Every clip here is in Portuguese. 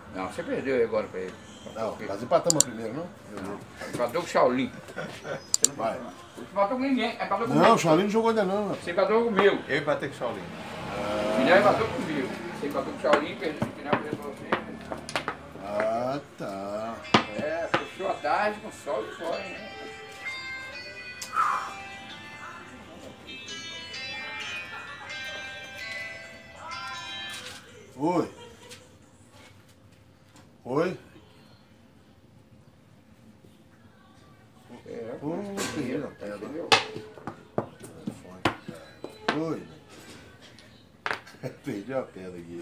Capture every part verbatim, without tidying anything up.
Não, você perdeu agora pra ele. Não, nós empatamos primeiro, não? Não. Empatou com o Shaolin. Vai. Você empatou com ninguém. Empatou com Não, o Shaolin não jogou ainda não. Você empatou comigo. Eu empatei com o Shaolin. O final empatou comigo. Você empatou com o Shaolin e perdeu no final perdeu você. Ah, tá. É, fechou a tarde com sol e fora, né? Oi. Oi. É, Ô, terrível, pedra. entendeu? Oi. Perdi a pedra aqui.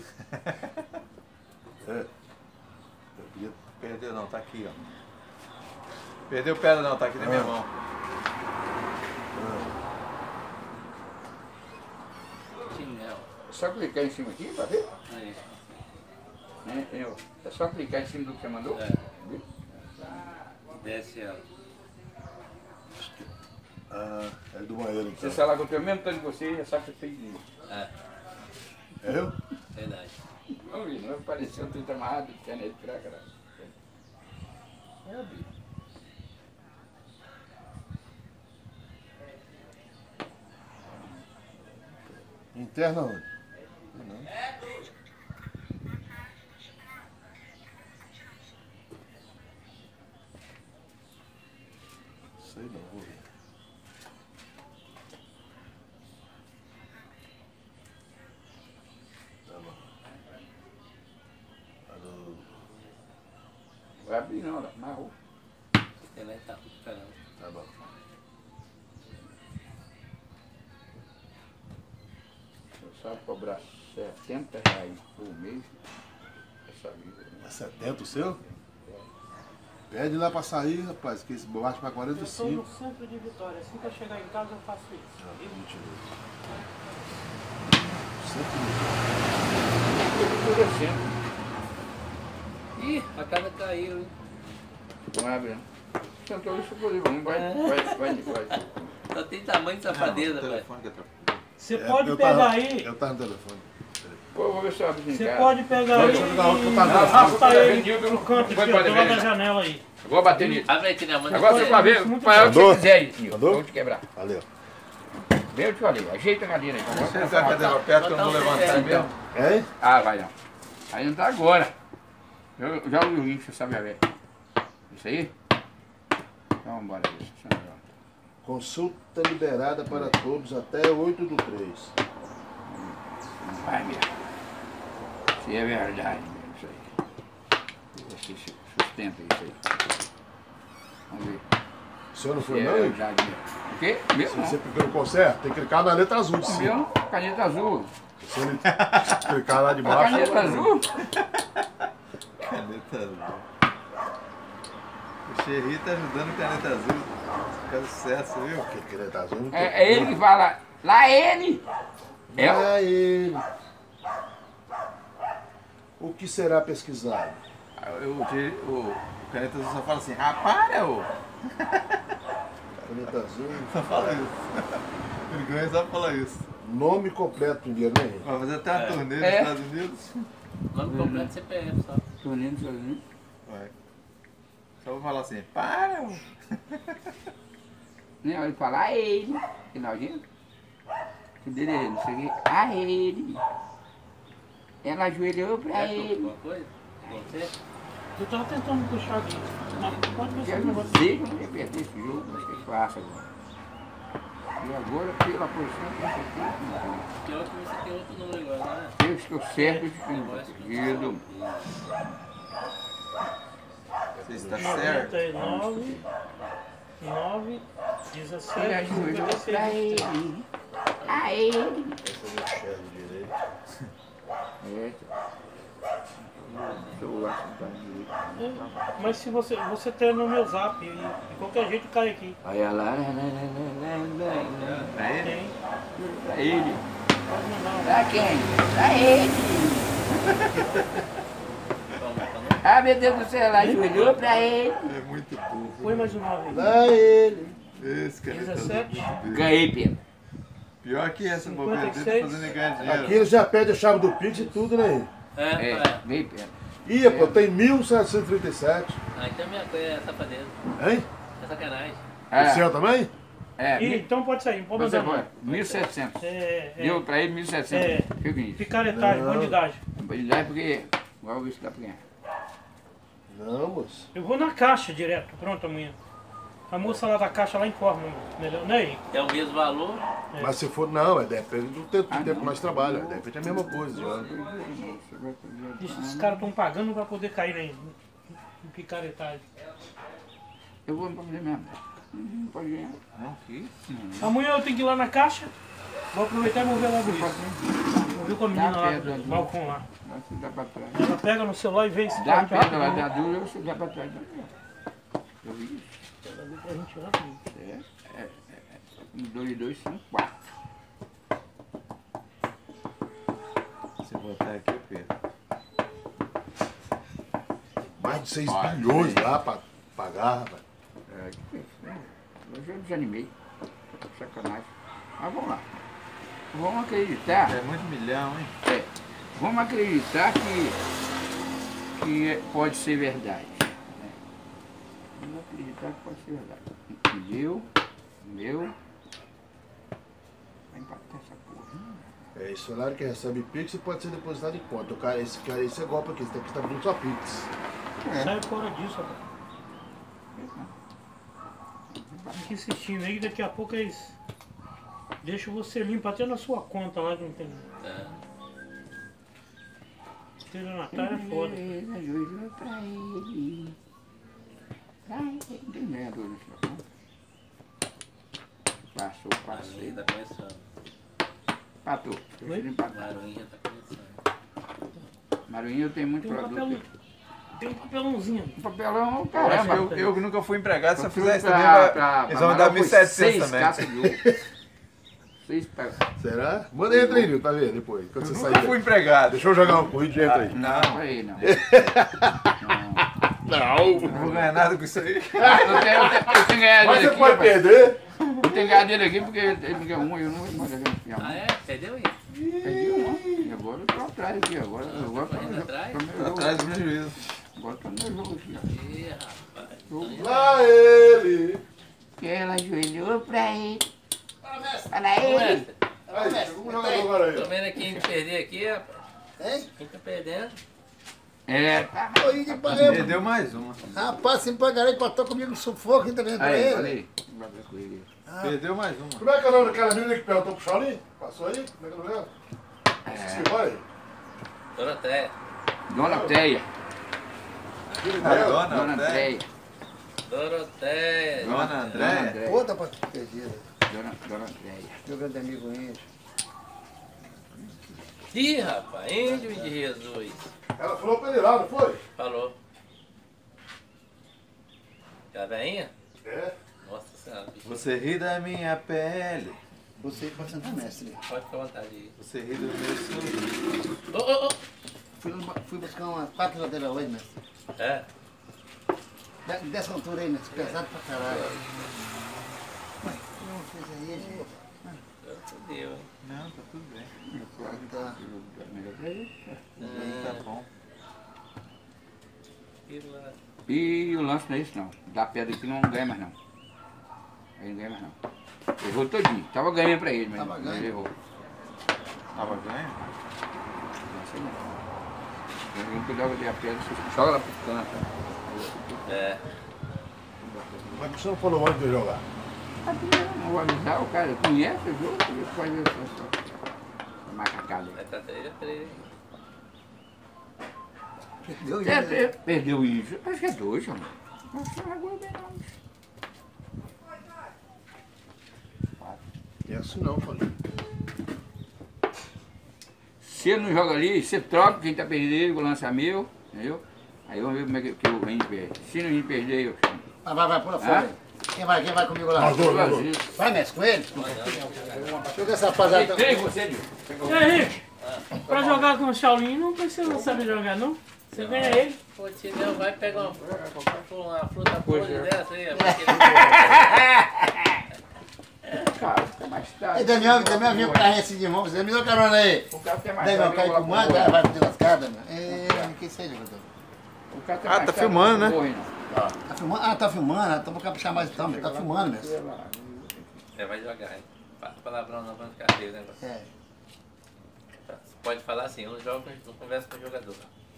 É. Perdeu não, tá aqui, ó. Perdeu pedra não, tá aqui na minha Ah. mão. É só clicar em cima aqui pra ver? Aí. É, é, é só clicar em cima do que você mandou? É. Desce ela. Ah, é do banheiro então. Você sai lá com o teu mesmo tanto que você, já sabe que você fez isso. É, É eu? verdade. Não vi, não apareceu um tudo amarrado, internet pra caralho. É, bicho. Interna onde? Não. Sei não, vou ver. Tá bom. Alô. Vai abrir não, lá, na rua. A internet tá tudo caramba. Tá bom. Eu sabe cobrar setenta reais por mês. Essa vida. Né? É setenta o seu? Pede lá pra sair, rapaz, que esse baixa pra quarenta e Eu estou cinco. no centro de Vitória. Assim que eu chegar em casa, eu faço isso. Ah, E- mentiroso. Sempre. Endurecendo. Ih, a casa caiu, hein? Não abre não. Sentou isso por aí, vamos, vai, vai, vai, vai. Só tem tamanho de safadeza, Não, o pai. telefone que atrapalhou. Você É, pode eu pegar tava- aí. Eu tava no telefone. Pô, eu vou ver se eu abro em Você casa. pode pegar Pode aí jogar outro e computador. arrasta Não, ele vendido, no canto vai aqui, poder do lado ver, da não. janela aí. Eu vou bater nisso. Abre aí que minha mãe Agora você vai ver, muito vai o que você Andou? quiser, Nilson. Andou? Vou te quebrar. Valeu. Bem, eu te falei, ajeita a cadeira aí. Deixa eu ver a cadeira perto que eu não vou levantar mesmo. É? Ah, vai não. Aí não tá agora. Eu já ouvi o rincho, sabe a ver. Isso aí? Então vamos embora isso. Consulta liberada para todos até oito do três. Vai mesmo. Se é verdade, isso aí. Você sustenta isso aí. Vamos ver. O senhor não Se foi é não, hein? verdade mesmo. O quê? Meu Se não. você clicou no conserto, tem que clicar na letra azul de O cima. meu, caneta azul. Se ele clicar lá de A baixo. caneta azul? Caneta azul. O Xerri tá ajudando a caneta azul. Fica sucesso, viu? Que caneta azul não tem. É, é ele que fala, lá ele. É, É ele. O que será pesquisado? Eu, o, o caneta azul só fala assim, ah, para, ô! Caneta azul. Só fala isso. Ele ganha só falar isso. Nome completo primeiro, né? Vai fazer até uma É. turnê nos É. Estados Unidos. Nome completo C P F só. Tornando sozinho. Vai. Só vou falar assim, para, ô! Não, ele fala, a ele. Finalzinho. O dele é não sei o quê. A ele. Ela ajoelhou pra Quer ele. alguma coisa? Você? Eu tava tentando puxar aqui. Mas pode ver se Eu eu não vou. sei que eu não ia perder esse jogo, mas o que eu faço agora? E agora, pela posição que você tem, Pior que você tem outro número agora, né? eu estou certo de que não está perdido. Você está certo. noventa e nove, nove, Ela dezessete, ajoelhou cinquenta e pra seis. ele. A ele. Essa eu não enxergo direito. É, eu acho que tá direito. Mas se você, você tem no meu zap, e de qualquer jeito cai aqui. Olha lá, lá, lá, lá, lá, lá, lá. Pra ele? Tem. Pra ele. Pode mandar. Pra quem? Pra ele. Toma, toma. Ah, meu Deus do céu, ela ajoelhou pra ele. É muito burro. Põe mais um nove aí. Lá ele. Esse caneta azul é dezessete. muito burro. Ganhei, Pedro. Pior que essa bobeira dele cinquenta e seis. fazendo ele ganhar dinheiro. Aqui ele já pede a chave do Pix e tudo, né? É, É, é. ganhei, Pedro. Ia, pô, tem mil setecentos e trinta e sete. Ah, então minha coisa é safadeza. Hein? É sacanagem. O É, seu também? é, Ih, mil- então pode sair, não pode você mandar foi, não. mil e setecentos. É, é, Deu pra ele mil e setecentos. É. Fica com isso. picaretagem, Não. bandidagem. Bandidagem porque agora o isso dá pra ganhar. Não, moço. Eu vou na caixa direto, pronto amanhã. A moça lá da caixa lá informa, melhor, né? É o mesmo valor. É. Mas se for, não, é depende do tempo, Ah, do tempo não. que nós trabalhamos. Depende da mesma coisa, João. Ixi, Esses caras estão pagando pra poder cair em, em picaretagem. Eu vou fazer mesmo. Não pode ganhar. Não, que? Amanhã eu tenho que ir lá na caixa. Vou aproveitar e vou ver logo isso. Vou ver com a menina Dá lá, pedra, no né? balcão lá. Vai se dar pra trás. Ela pega no celular e vê se Dá a tá pedra lá, rápido. dá dura, você dá pra trás. Eu vi isso. Ela vê pra gente rápido. É, é, é. Um, dois, dois, são quatro. Se botar aqui, eu perco. Mais de seis Olha, bilhões aí. lá pra pagar, rapaz. É, que isso, né? Hoje eu desanimei. Sacanagem. Mas vamos lá. Vamos acreditar. É muito milhão, hein? É, vamos acreditar que, que é- pode ser verdade. Né? Vamos acreditar que pode ser verdade. Meu, meu. Vai empatar essa porra. É, esse horário que recebe Pix pode ser depositado em conta. O cara, esse cara, esse é golpe aqui, você tem que estar abrindo sua Pix. Sai fora disso, rapaz. Fica insistindo aí, daqui a pouco eles deixam você limpo até na sua conta lá que não tem. É. Estelionatário é foda. Ele ajoelhou pra ele. Pra ele. Não tem ganhador nesse jogo. Passou, Maruinha passei. tá começando. Empatou. Eu Oi? fui empatar. Maruinha já tá começando. Maruinha eu tenho muito Tem um produto. papelão. Tem um papelãozinho. Um papelão, Eu, caramba. acho que eu, eu que nunca fui empregado, se eu Fui fizer isso pra- também, vai- pra- eles pra vão me dar Manaus mil e foi setecentos seis também. caixas de ovo. Seis pra... Será? Manda aí, entra aí, Nil, tá vendo? Depois, quando você Nunca sair. fui empregado. Deixa eu jogar um corrido e entra aí. Não, não aí não. não. Não! Não vou ganhar nada com isso aí. Eu tenho, eu tenho, eu tenho ganhado Mas dele você aqui, pode rapaz. perder? Eu tenho ganhado dele aqui porque ele me ganhou um e eu não vou mais ganhar um. Ah, é? Perdeu aí? Perdi um, e agora eu tô atrás aqui, agora, agora tô Tá indo no atrás? tô no meu Tá jogo. atrás do prejuízo. Agora tô no meu jogo aqui, ó. Ih, rapaz. Jogo. Lá ele! Que ela ajoelhou pra ele. Fala Ô, ele. mestre, Aí, vamos jogar agora tô aí. vendo aqui a gente perder aqui, rapaz. Hein? Quem tá perdendo? É, tá. Oi, de pagar. Perdeu mais uma. Rapaz, se me pagarei, empatou comigo no sufoco, ainda bem pra Aí, ele. falei. Vai ver com ele. Perdeu mais uma. Como é que é o nome daquela menina que perguntou pro Charlie? Passou aí? Como é que é o nome dela? Esqueci, vai. Doroteia. Dona Teia. Filho A dela. dona Dona André. Teia. Doroteia. Dona Dona André. André. Outra pra perdida. Dona, Dona Teia. Meu grande amigo índio. Ih, rapaz, índio de Jesus. Ela falou pra ele lá, não foi? Falou. Que a veinha? É. Nossa senhora, bicho. Você ri da minha pele. Você pode sentar, mestre. Pode ficar à vontade aí. Você ri do meu sorriso. Ô, ô, ô. Fui, fui buscar umas quatro ladeiras hoje, mestre. É? De- Dessa altura aí, mestre. Pesado pra caralho. Ué, não fez aí, gente. Fudeu, hein? Não, tá tudo bem. Tá. Tá bom. E lá. E o lance não é isso não. Da pedra aqui não ganha mais não. Aí não ganha mais não. Errou todinho. Tava ganhando pra ele, mas, Tava mas ganho. ele errou. Tava ganho? Não sei não. Eu cuidava de a pedra, você joga lá pro canto. É. Mas que você não falou antes de jogar? Não vou avisar, o cara conhece o jogo, ele faz essa, essa macacada aí. Vai tá três a três. Perdeu, É, gente. per- perdeu isso. Acho que é dois, mano. Acho que não agora bem não. É assim não, falei. Se ele não joga ali, você troca, quem tá perdendo, o lance é meu, entendeu? Aí vamos ver como é que, que o Renzo perde. Se não perder, eu chamo. Vai, vai, vai, pula fora. Quem vai, quem vai comigo lá? Mas, ô, ô, ô. Vai, mestre, com ele? Joga essa rapaziada. Tem você, Dil. E aí, Henrique? Pra jogar com o Shaolin não precisa saber jogar, não? Você ganha ele. Pô, Tideu, vai pegar uma, uma fruta podre dessa aí. Cara, fica mais E tarde. Daniel, Daniel veio com carrinho assim de mão. Você me deu carona aí. O cara tem mais Daniel tarde. cai com manga, vai ter lascada, meu. É, que seja, meu Deus. O cara Ah, tá mais filmando, né? corre, não. Tá filmando? Ah, tá filmando? Então vou puxar mais então, tá filmando mesmo. É, vai devagar, hein? Fala palavrão não, pra não ficar feio o negócio. É. Pode falar assim, eu não jogo, não converso com o jogador.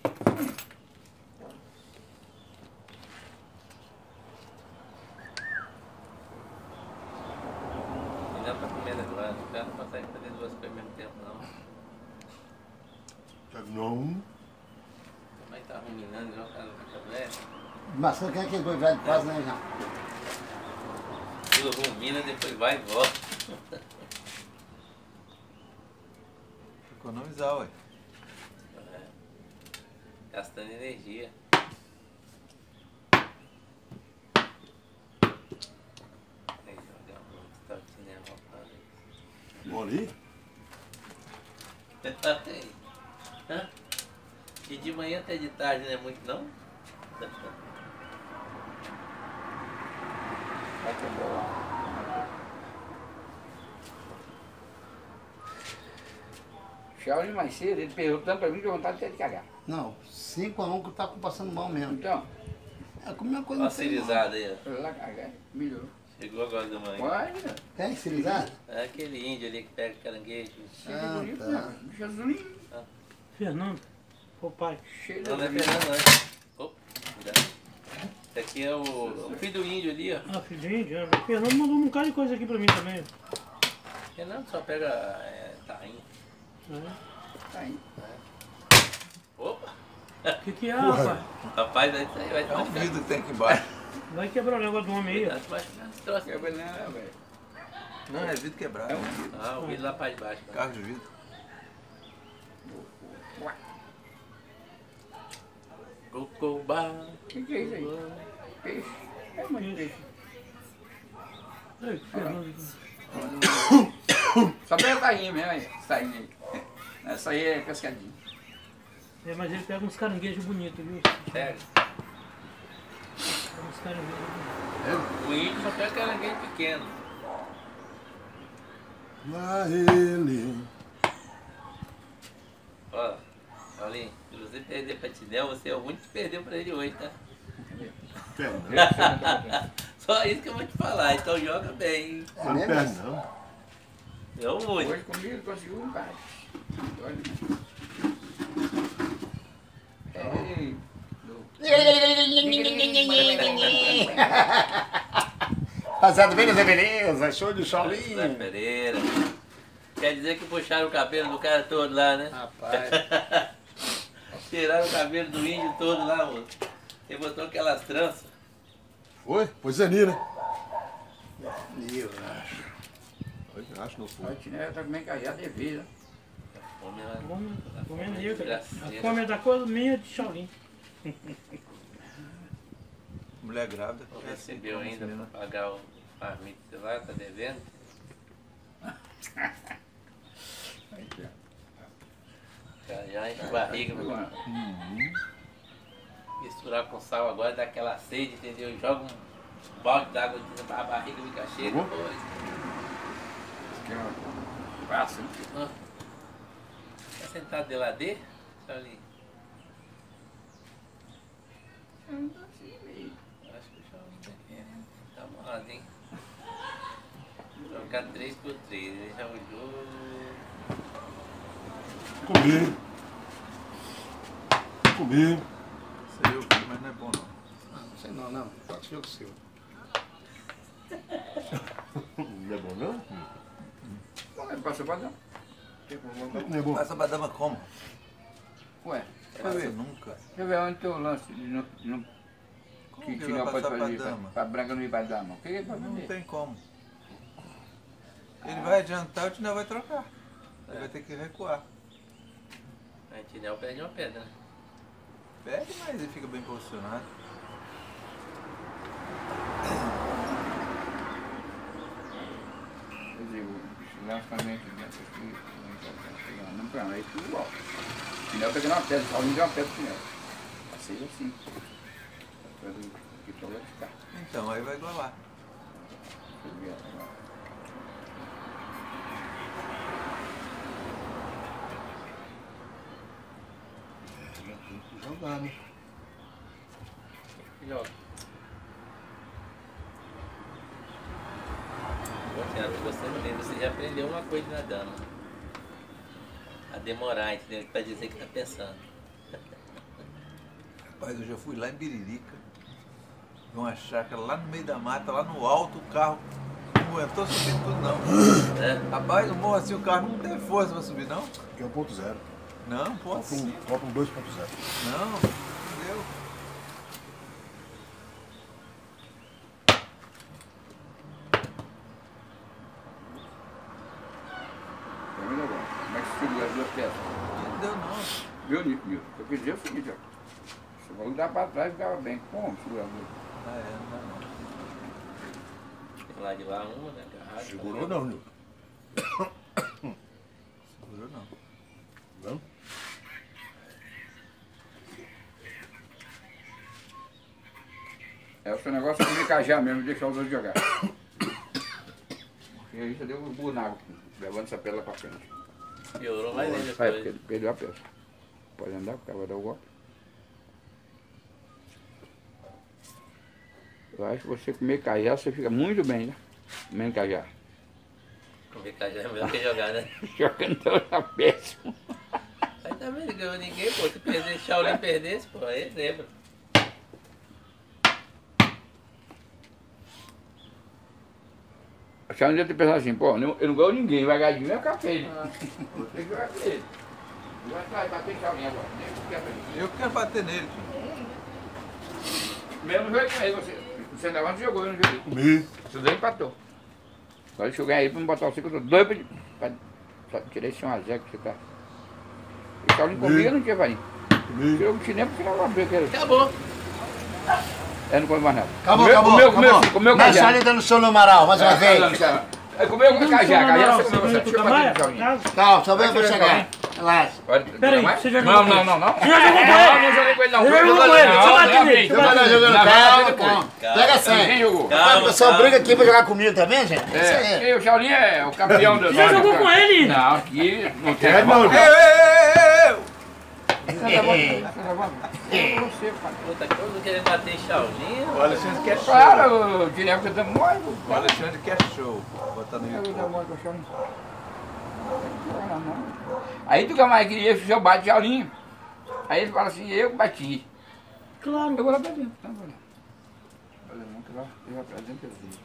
E não pra comer agora, o cara não consegue fazer duas coisas ao mesmo tempo, não. Não. Mas tá ruminando, já o cara não fica velho. Mas quem é que dois velhos quase, né, João? Tudo rumina, depois vai e volta. Economizar, ué. É. Gastando energia. Aí joga muito, tá o cinema voltando Bom ali? aí. Hã? E de manhã até de tarde não é muito não? Vai ter bola. Shaolin mais cedo, ele perguntando pra mim que eu vontade até de cagar. Não, cinco a um que tá passando mal mesmo. Então, É como uma coisa Olha a não tem, não. cirizada aí, ó. foi lá cagar, melhorou. Chegou agora de manhã. Vai, né? Tem cirizado? É aquele índio ali que pega caranguejo. Cheio Ah, de bonito, tá. né? Jesus, Fernando, ô pai. cheio de Não, não é bonito. Fernando, não. Opa, cuidado. Esse aqui é o, o filho do índio ali, ó. Ah, filho de índio, é. O Fernando mandou um bocado de coisa aqui pra mim também. Fernando só pega é, tainha. É. Tá aí. Opa! O que que é, rapaz? Rapaz, vai sair, vai É um machucar. vidro que tem aqui embaixo. Vai quebrar o negócio do homem aí, ó. Vai machucar esse troço. Quer ver, né, velho? Não, é vidro quebrado. É um vidro. Ah, o vidro lá pra baixo. Cara. Carro de vidro. Cocobá. O que, que é isso aí? Peixe. É mais peixe. Ei, Fernando. Só pega tainha mesmo aí, tainha aí. Essa aí é pescadinha. É, mas ele pega uns caranguejos bonitos, viu? Sério. Pega uns caranguejos bonitos. O índio só pega caranguejo pequeno. Lá ele. Ó, Paulinho, se você perder pra Tidel, você é o único que perdeu pra ele hoje, tá? Só isso que eu vou te falar, então joga bem. Não mesmo? perde, não. É o único. Hoje comigo ele conseguiu um cara. Olha. É. Rapaziada, beleza, beleza? Show de Zé Shaolin. Pereira. Quer dizer que puxaram o cabelo do cara todo lá, né? Rapaz. Tiraram o cabelo do índio todo lá, moço. Ele botou aquelas tranças. Foi? Pois é, Nina. Meu, Eu acho que não foi. A chinela tá comendo cajado de vida. Homem lá. Come- Comendo aí, cara. Graceira. A fome é da coisa minha de Shaolin. Mulher grávida. Não é assim, recebeu come ainda menina. pra pagar o farmito lá, tá devendo. Já, já enche a barriga, meu irmão. Misturar com sal agora dá aquela sede, entendeu? Joga um balde d'água dentro da barriga, fica cheia Uhum. depois. Que é um braço, né? Ah. Tá sentado de ladeira? Ali. Acho que o chão não tem. Tá amarrado, hein? Vou jogar três por três, ele já olhou. Comi. Comi. Isso aí eu vi, mas não é bom não. não sei não, não. Pode ser o seu. Não é bom, não? Não passa pra não. Não é bom. Passa pra dama como? Ué, Passa nunca. deixa eu ver onde tem o lance de não, de não, Como que, que que vai não pode passar pra fazer pra, dama? pra branca não ir pra dama. O que que ele pode Não fazer? tem como. Ele vai adiantar, o Tinel vai trocar. Ele vai ter que recuar. A Tinel perde uma pedra, né? Pede, mas ele fica bem posicionado. Quer dizer, o lançamento dentro aqui, não pra lá, é tudo igual. O chinelo pegando uma pedra, só não deu uma pedra pro chinelo. Passei assim. Pra do que pra lá ficar. Então, aí vai igualar. Deixa eu ver agora. Tem que jogar, né? Joga. Você, você já aprendeu uma coisa nadando. A demorar, entendeu? Pra dizer que tá pensando. Rapaz, eu já fui lá em Biririca, numa chácara lá no meio da mata, lá no alto, o carro não aguentou subir tudo não. É. Rapaz, no morro assim o carro não tem força pra subir não. Aqui é um ponto zero. Não, pode sim. Copa um dois ponto zero. Não, entendeu? Como é que se segura as duas peças? Não deu não. Viu, Nilton? Eu quis dizer o seguinte, ó. Se eu dar pra trás, ficava bem. Como segurar as duas? Ah, é, não dá não. Tem lá de lá uma, né? Garrafa, Segurou não, Nilton. Segurou não. Não? É o seu negócio de encajar mesmo, deixar os dois jogar. E aí já deu um buraco, levando essa pedra pra frente. Piorou mais ainda Vai, depois. porque ele perdeu a peça. Pode andar, porque ela vai dar o golpe. Eu acho que você comer cajá, você fica muito bem, né? Comendo cajá. Comer cajá é melhor que jogar, né? Jogando tá péssimo. Aí tá vendo, ganhou ninguém, pô. Se perder, Shaolin perdesse, pô, aí lembra. A senhora deve ter pensado assim, pô, eu não ganho ninguém, vai ganhar de mim é o café, né? Vou ter que jogar com ele. Ele vai atrás, bater em Shaolin agora. Nem que quer pra ele. Eu quero bater nele, tio. Mesmo joguei com ele, você. Você ainda não jogou, eu não joguei. Comi. Você daí empatou. Agora deixa eu ganhar ele pra me botar o cinco, eu tô doido pra, pra tirar esse um a zero que você tá. E Shaolin comigo eu não tinha varinha. Comi. Tirou o chinelo porque não abriu aquele. Acabou. É, não come mais nada. Acabou, Comeu, acabou, comeu, comeu, acabou. comeu Mas cajá. só lhe dando sono no Amaral, mais uma vez. É, comeu cajá, cajá, você comeu você. Deixa eu bater no Shaolin. Calma, só vem pra chegar. Relaxa. Pode- Peraí, mais? você já jogou Não, com não, ele? não, não. Você já jogou com Não, ele? não joguei com ele não. Você já Eu jogou joguei- com ele? não, Você não, bate não, nele, não, você bate não, Tá jogando, não, calma, depois. calma. Calma, Pega Quem sério. jogou? O pessoal briga aqui pra jogar comigo também, gente? Isso É, aí. e o Shaolin é o campeão do... Você já jogou com ele? Não, aqui não tem... É, não, Eu, eu, eu, eu. Você, cara. Puta, todo mundo querendo bater em Shaolin. O Alexandre quer show. Claro, o Guilherme que tá morto. O Alexandre quer show. Botar no Eu YouTube. dou morto com o Shaolin. Aí tu mais queria que eu bate Shaolin. Aí ele fala assim, eu bati. Claro. Eu vou lá pra dentro, tá bom. Olha, não, que lá, eu vou pra dentro eu vi.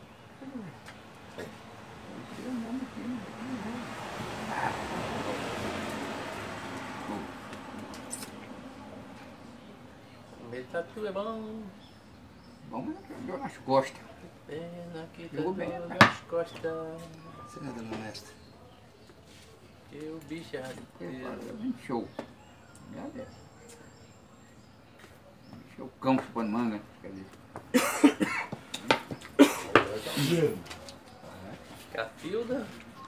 Meio tatu é bom. Bom, deu nas costas. Pena que Jogou tatu bem, né? nas costas. Você não é dando mestre. Que o bicho é rasteiro. Show. Meu Deus. Show cão chupando manga. Quer dizer. Cafilda.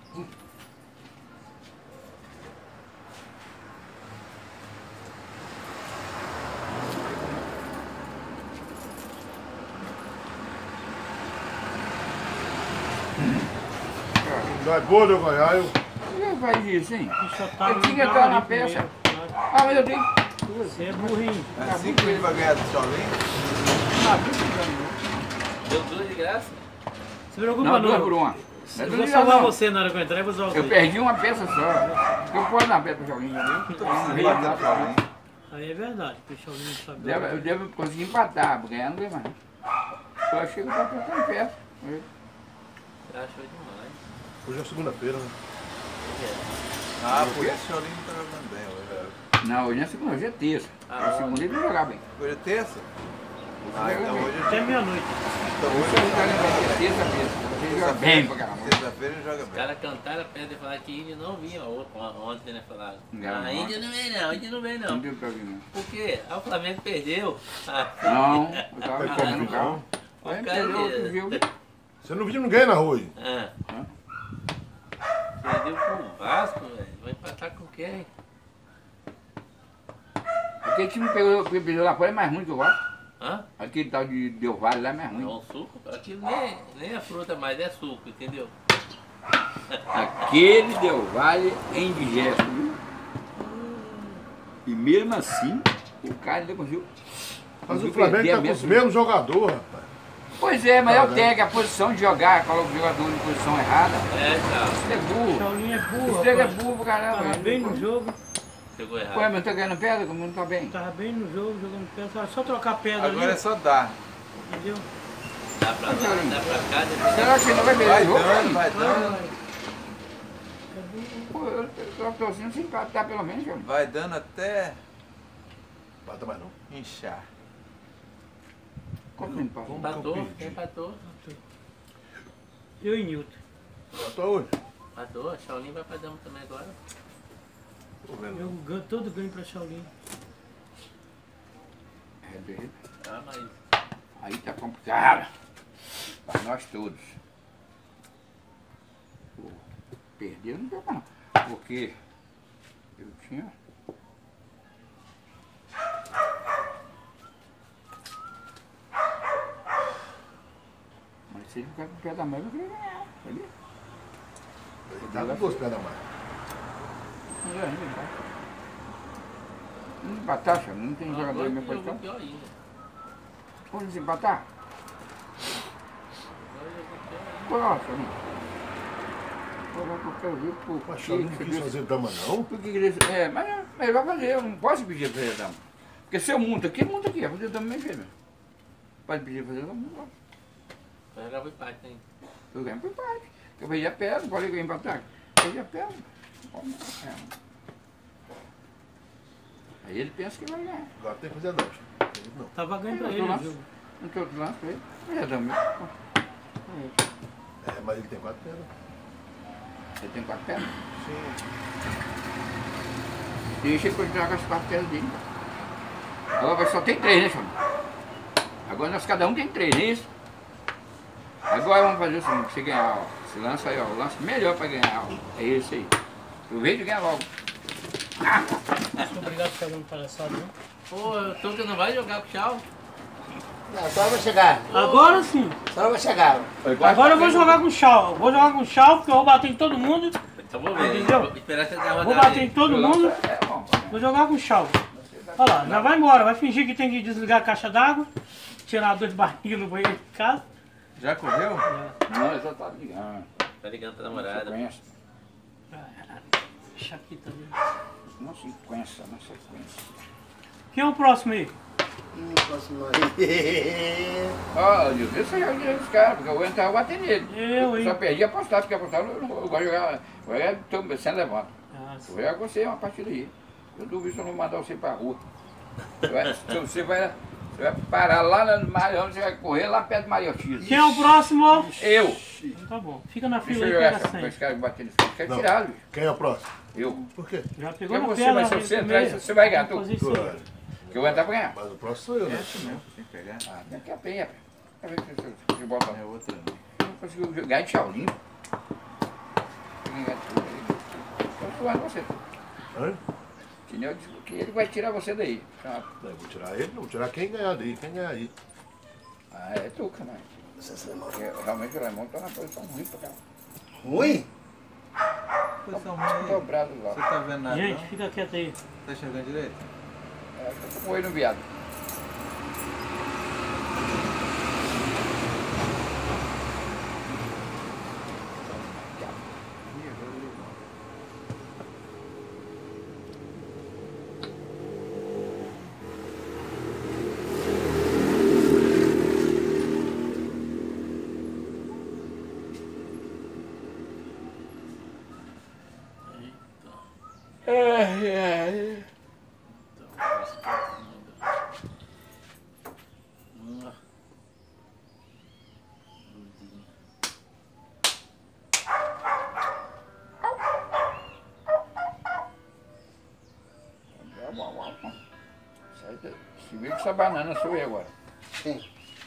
Não é boa, meu Goiás. Por que faz isso, hein? Só tá Eu tinha que no entrar na garimpo peça. mesmo. Ah, mas eu tenho. Você é burrinho. É assim que ele vai ganhar do Shaolin? Ah, tudo bem. Deu duas de graça. Você jogou Não, pra duas não. por uma. Não é Eu vou duas salvar não. você na hora que eu entrar e vou usar Eu você. perdi uma peça só. Eu posso dar peça pra alguém, entendeu? Aí é verdade, porque o Shaolin não sabe. Devo- Eu devo conseguir empatar, porque ganhar não ganha mais. Eu achei que eu estava trocando peça. Achou demais. Hoje é segunda-feira, né? Ah, por isso o Shaolin não tá jogando bem hoje. Não, hoje não é segunda, hoje é terça. Ah, A segunda ele vai jogar bem. Hoje é terça? Ah, Hoje então joga bem. hoje Até é meia-noite. então Hoje hoje ele joga bem, é terça-feira. Ele joga bem pra caramba. terça-feira ele joga Os bem. caras cantaram a pedra e falaram que índio não vinha. Ou- Ontem, né? Falaram. Não, Ah, não. índio não vem não, índio não vem Não não. deu pra vir, não. Por quê? Ah, o Flamengo perdeu. Ah, Não, eu tava Vai fazendo como o carro. o Aí cara- perdeu outro jogo. Você não viu ninguém na rua aí? Ah. Hã? Perdeu pro Vasco, velho. Vai empatar com quem? Aquele time que pegou- que perdeu lá fora é mais ruim que o Vasco. Hã? Aquele tal de Del Valle lá é mais É ruim. um suco? Aquilo nem, nem é fruta mais, é suco, entendeu? Aquele Del Valle é indigesto, viu? E mesmo assim, o cara ainda conseguiu Mas vi o Flamengo perder tá com os mesmo. mesmos jogadores, rapaz. Pois é, mas Tá, eu né? tenho a posição de jogar, coloco o jogador em posição errada. É, tá. Isso é burro. Shaolin é burro, Isso é rapaz. burro, caramba. Tava bem no jogo, Pegou Ué, errado. mas eu tô ganhando pedra, como não tá bem. tava bem no jogo, jogando pedra. Era só trocar pedra Agora é ali, só dar. entendeu? Dá pra lá, dá pra cá, depois Será que não vai perder Vai o jogo? dando, vai Vai, dando. vai. Pô, eu eu tô torcendo sem empatar pelo menos, cara. Vai dando até Bata mais não. inchar. Como não empata? Empatou, empatou. Eu e Nilton. Bata onde? Empatou, a Shaolin vai pra dama também agora. Tô vendo. Eu ganho, todo ganho pra Shaolin. É, bem. Ah, mas Aí tá complicado. Para nós todos. Pô, perder não deu não. Porque eu tinha. Mas se ele ficar com o pé da mão, eu queria ganhar. Sabia? Ele tá com duas pedras a mais. Não é, não empata. Não empatar, chama, não tem jogador agora em minha que jogou posição. pior ainda. Pode desempatar? Agora jogou pior ainda. Coloca, né? Coloca, eu quero ver por Mas que eu não que quis Deus- fazer dama não. por que que ele- É, mas, mas ele vai fazer, eu não posso pedir pra fazer dama. Porque se eu monto aqui, eu monto aqui, eu vou fazer dama bem feio mesmo. Pode pedir pra fazer dama, não posso. Vai jogar pro empate ainda. Eu ganho por parte. Eu perdi a pedra, não pode ganhar empatar. Perdi a pedra. É. Aí ele pensa que vai ganhar. Agora tem que fazer não. Ele não. Tava ganho pra Eu ele tô o lá. jogo. Não tem outro lance pra ele. Mas é dama. É, mas ele tem quatro pedras. Você tem quatro pedras? Sim. Deixa ele continuar com as quatro pedras dele. Agora só tem três, né, Chama? Agora nós cada um tem três, não é isso? Agora vamos fazer o seguinte, pra você ganhar, ó. Esse lance aí, ó, o lance melhor pra ganhar, ó. É esse aí. Aproveita e ganha logo. Ah! Não sou obrigado a ficar dando palhaçada, não. Pô, o Tuca não vai jogar pro tchau? Não, a senhora vai chegar. Agora sim. A senhora vai chegar. Agora eu vou jogar com chau. Vou jogar com chau porque eu vou bater em todo mundo. Então vou ver. Entendeu? Vou esperar você dar uma Vou rodada bater em dele. todo mundo. É bom. Vou jogar com chau. Olha lá, já vai embora. Vai fingir que tem que desligar a caixa d'água. Tirar a dor de barriga no banheiro de casa. Já correu? Não, eu só tá ligando. Tá ligando pra namorada. Sequência. Deixa aqui também. Uma sequência, uma sequência. Quem é o próximo aí? Não posso mais. Ó, eu vi você joga os caras, porque eu vou entrar e bater nele. Eu, hein? Só perdi apostar, porque apostar eu não eu gosto de jogar. Agora eu tô sem levanta. Ah, Eu vou jogar com você uma partida aí. Eu duvido se eu não mandar você pra rua. Você vai, se você vai, você vai parar lá no Mariano, você vai correr lá perto do Maria Ortiz. quem é o próximo? Eu! Tá bom. Fica na Deixa fila eu aí, jogar pega a essa com senha. esse cara bater nesse cara. Quer Não. tirar, bicho. Quem é o próximo? Eu. Por quê? Já pegou Porque na você, pedra. mas se aí você também. entrar, você vai ganhar, Vamos tu. fazer isso aí. Claro. Porque eu vou entrar pra ganhar. Mas o próximo sou eu, né? Tem que pegar. Ah, tem que abrir, rapaz. Quer ver que você- você bota É outra não. Eu não consigo jogar de Shaolin. Estou suando você. Hã? Senão eu digo que ele vai tirar você daí. Ah, Não, eu vou tirar ele, não vou tirar quem ganhar daí, quem ganhar aí. Ah, é Tuca, né? Porque realmente o Lemão tá na posição ruim pra cá. Ruim? Posição ruim aí. Dobrado lá. Você tá vendo nada Gente, não? fica quieto aí. Tá enxergando direito? É, eu tô com o olho no viado. Ai, ai. Sai daí. Se vê que essa banana sou eu agora. Sim.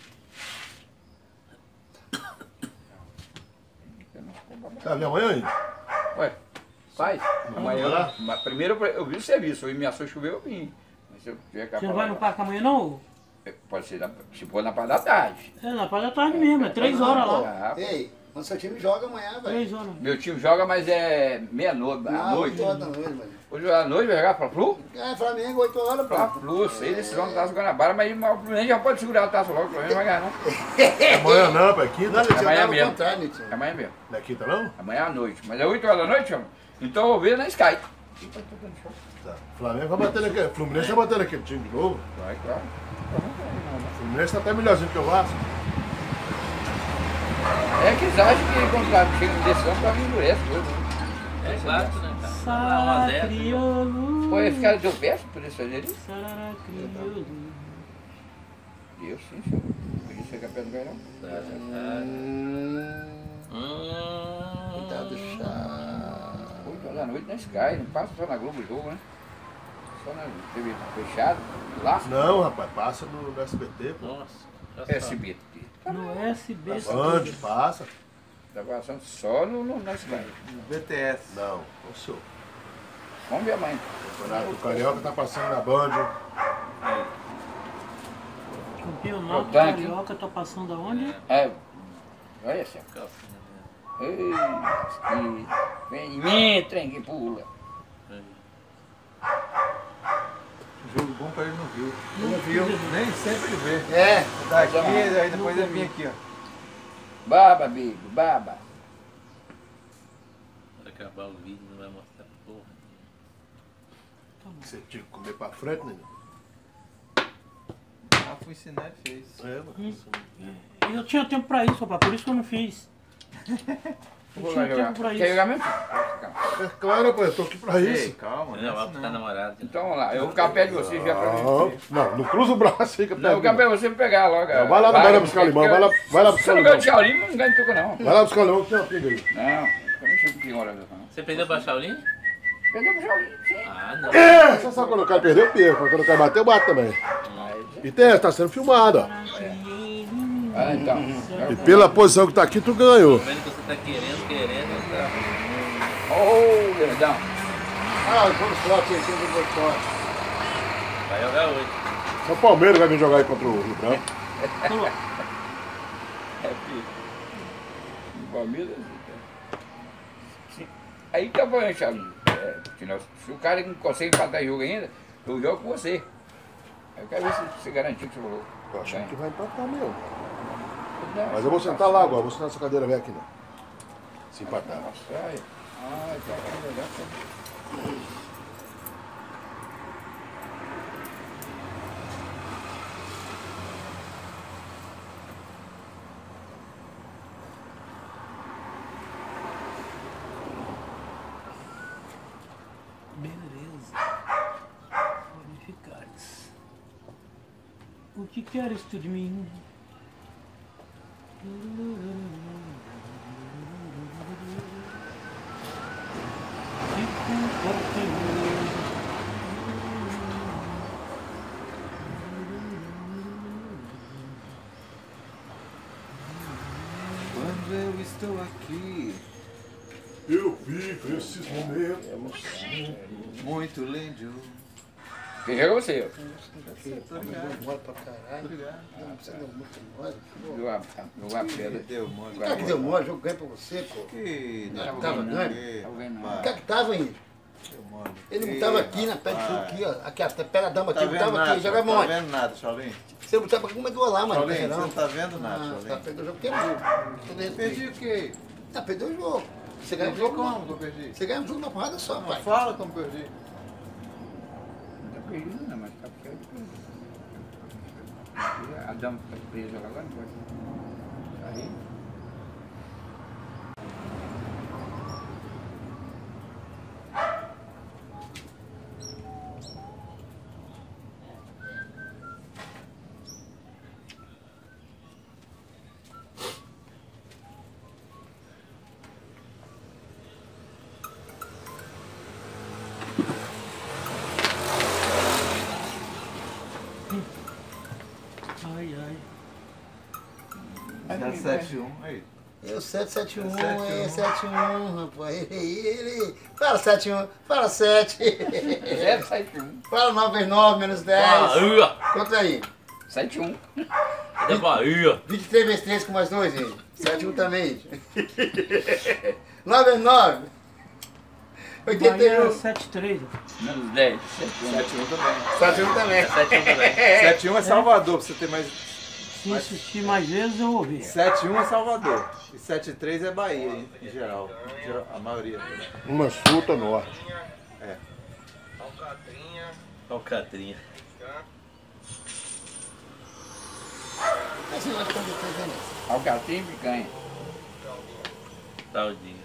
Tá vendo amanhã ainda? Ué, faz. Amanhã, vai lá? mas primeiro eu vi o serviço, eu ameaçou chover, eu vim. Mas se eu tiver Você não vai no parque amanhã não? Pode ser, na- se for na parte da tarde. É, na parte da tarde mesmo, é três horas lá. Ah, Ei, mas seu time joga amanhã, velho. Três horas. meu time joga, mas é meia-noite, à Não, noite. oito horas da noite, velho. Hoje à noite vai jogar para Flu? É, Flamengo, oito horas, Para pô. Flu, seis decisão da Taça Guanabara, mas o Fluminense já pode segurar a taça logo, o Fluminense não vai ganhar não. Amanhã não, pai. Quinta. Não, Nitinho, Amanhã não, mesmo. ao contrário, Nitinho. É amanhã mesmo. Não é quinta não? Amanhã à noite. Mas é oito horas da noite, chama? Então eu vou ver na Sky. Tá. Flamengo vai bater naquele. Fluminense vai bater naquele time de novo. Vai, claro. O Fluminense tá até melhorzinho que o Vasco. É que eles acham que quando tá chega em decisão, tá vindo endurece tudo. É quatro, né, cara? Tá um a zero. Crioulo. Pô, esse cara deu peça por isso fazer isso? Sarará, crioulo. Deus, sim, senhor. Podia ser campeão do Gairão. Hum. Cuidado, chá. oito horas da noite na Sky, não passa só na Globo o jogo, né? Só na T V fechada, lá. Não, rapaz, passa no, no S B T, pô. Nossa. já sabe. S B T. No S B T. Band, passa. Tá passando só no, no, na Sky. B T S. Não, ô senhor. Vamos ver amanhã. O campeonato do Carioca tá passando na Band. Campeonato Pro tanque. Carioca tá passando aonde? É. Olha só. Ei, que vem em mim, trem que pula. Jogo bom pra ele no Rio. Não viu? Nem sempre ele vê. É. Daqui, aí depois ele vem aqui, ó. Baba, bigo, baba. Quando acabar o vídeo não vai mostrar porra. Você tinha que comer pra frente, né? Ah, fui ensinar e fez. É, mano. Eu tinha tempo pra isso, rapaz, por isso que eu não fiz. Eu Vou tinha lá jogar. tempo pra Quer isso. jogar mesmo? É claro, pô, eu tô aqui pra Ei, isso. calma, Não, vai não. ficar namorado. Então vamos lá, eu vou ficar perto de você já pra Não, mim. não, não cruza o braço, fica Não, eu vou perto. ficar perto de você pra pegar logo. Não, vai lá no Beira buscar o limão, vai lá, vai lá Se buscar eu o não ganho limão. de Shaolin, não ganho de tudo não. Vai lá buscar o limão que tem uma pinga aí. Não, eu não chego com pinhora não. Você aprendeu a baixar o linha? Perdeu pro Shaolin, sim. Ah, não. É, você sabe quando o cara perdeu, eu perco. Mas quando o cara bateu, eu bato também. Mas, E tem, tá sendo filmado, ó. ah, então. E pela posição que tá aqui, tu ganhou. Tô vendo que você tá querendo, querendo, tá. Oh, verdão. Ah, vamos falar aqui, aqui do Botão. Vai jogar hoje. Só o Palmeiras vai vir jogar aí contra o Rio Branco. É filho. O Palmeiras. Sim. Aí tá bom, Shaolin. É, porque nós- se o cara não consegue empatar jogo ainda, eu jogo com você. Aí eu quero ver se você garantiu que você falou. Eu acho que vai empatar mesmo. Não, Mas eu vou sentar lá agora, vou sentar nessa cadeira, vem aqui, não. Se empatar. Nossa, ai. Ai, tá legal. Beleza. Bonificares. O que queres tu de mim? Que culpa tenho? Quando eu estou aqui, Eu vivo esses momentos. muito lindo. Quem joga é você, Mole pra caralho. Não precisa dar muito mole. ó. Jogar jogar pedra. Deu mole. O cara que deu mole, jogo ganho pra você, pô. Que Não, deu tava mole. ganho. Tava ganho, não. O cara que tava, hein? Deu mole. Ele não Ih, tava aqui na pé de tudo rapaz. aqui, ó. Aqui, ó. Pé da dama Tá aqui, vendo não tava nada, aqui, jogava Não tá onde? vendo nada, Shaolin. Você não tava com uma lá, mano. Shaolin, Não, você não tá vendo nada, Ah, tá, Shaolin. perdeu o jogo, perdeu. Todo respeito. Perdi o quê? Ah, perdeu o jogo. Você ganha o Perdi jogo, como não. que eu perdi? Você ganha o jogo na porrada só, Não pai. fala como perdi. Não tá perdido, não, mas tá perto. A dama tá presa lá agora, não pode. Aí. Ai, ai. Dá sete um. Aí. É o sete sete um, É é sete um, rapaz. Ele, ele. Fala sete um, fala sete. zero sete um. Fala nove vezes nove, menos dez. Bahia! Conta aí. sete um. É Bahia! vinte e três vezes três com mais dois, gente. sete um também. nove vezes nove. oitenta e Bahia um. sete três. Menos dez. sete um também. sete um também. sete um também. sete um é Salvador, pra você ter mais. Se insistir mais vezes, eu vou ver. sete um é Salvador. E sete três é Bahia, em, em geral. Em geral, a maioria. Uma sul, norte. É. Alcatrinha. Esse negócio tá vendo? Alcatim e picanha. Taldinho.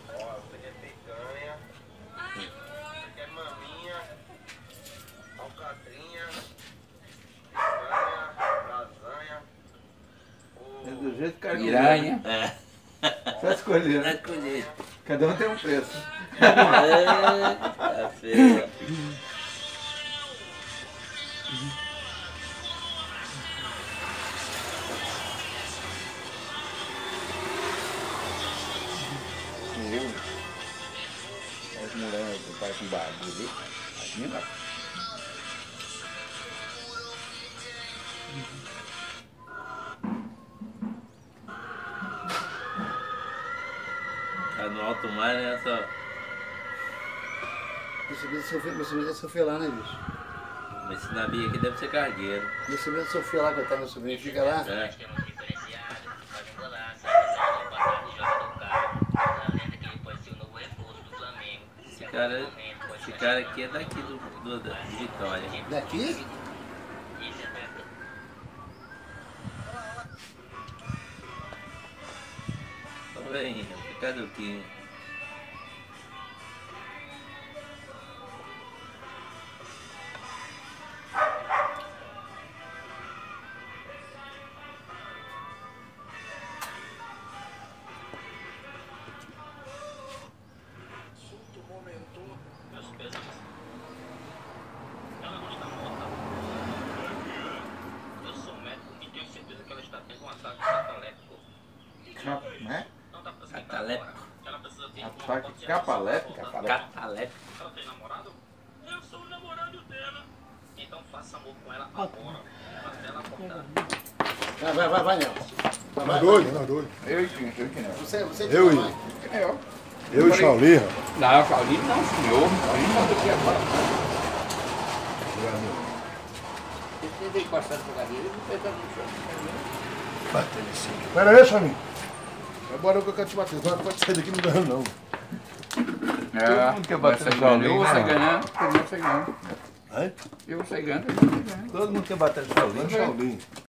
É do jeito que quer. Piranha. É. Só escolher, Vai né? escolher. Cada um tem um preço. É, tá feio. Eu. As mulheres que parecem bagulho ali. Assim, ó. Tá no alto mar, né? Só. Meu sobrinho sofreu, meu sobrinho sofreu lá, né, bicho? Mas esse navio aqui deve ser cargueiro. Meu sobrinho sofreu lá, coitado, meu sobrinho fica lá. É. Esse cara, esse cara aqui é daqui do, do, da- de Vitória. Daqui? Tô vendo, cadê o que? Né? Catalepo. Ataque capalepe. Catalepo. Vai, vai, vai, vai, Nelson. Vai, vai, Nós vai. dois, nós dois. Eu e quem? Eu e quem não. Você, você Eu tira e- mais. Quem é eu? Eu e Shaolin, rapaz. Não, Paulinho não, senhor. Paulinho não, daqui agora. Ele tem que encostar na cadeira e não pega no chão. Bater em cima. Pera aí, Shaolin. Agora eu quero te bater. Agora pode sair daqui, não ganha não. É, mundo quer bater vai no sair Paulinho, ganhando. Eu vou sair né? ganhando, eu vou sair ganhando. Hein? Eu vou sair ganhando, eu vou sair ganhando. Todo mundo quer bater no Shaolin. Shaolin.